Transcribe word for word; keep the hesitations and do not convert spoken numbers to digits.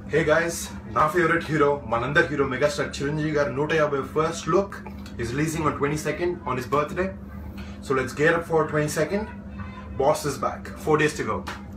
Hey guys, my favorite hero, Manandar hero Megastar Chiranjeevi garu one fifty first look is releasing on twenty-second on his birthday. So let's get up for twenty-second. Boss is back. Four days to go.